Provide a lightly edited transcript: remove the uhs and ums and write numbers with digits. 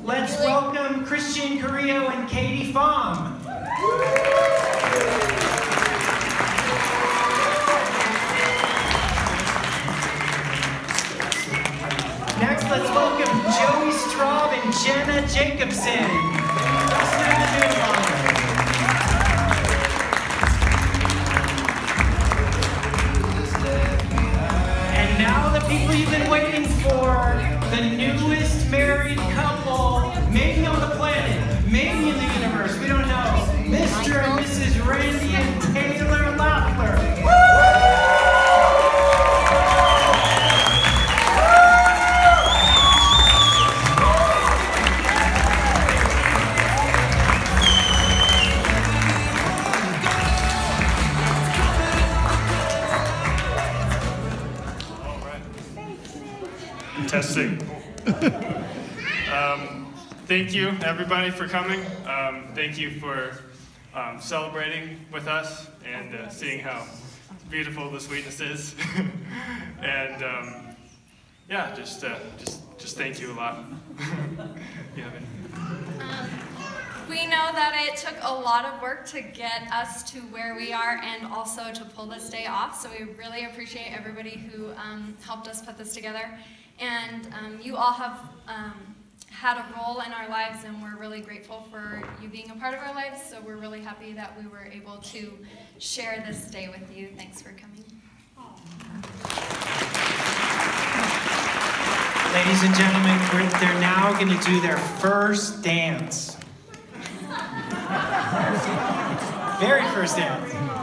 Let's welcome Christian Carrillo and Katie Pham. Next, let's welcome Joey Straub and Jenna Jacobson. And now the people you've been waiting for, the newest married couple, maybe on the planet, maybe in the universe, we don't know. Mr. and Mrs. Randy and Taylor Loeffler. Testing. Thank you, everybody, for coming. Thank you for celebrating with us and seeing how beautiful the sweetness is. And yeah, just thank you a lot. You have any? We know that it took a lot of work to get us to where we are and also to pull this day off, so we really appreciate everybody who helped us put this together. And you all have had a role in our lives, and we're really grateful for you being a part of our lives, so we're really happy that we were able to share this day with you. Thanks for coming. Ladies and gentlemen, they're now going to do their first dance. Very first dance.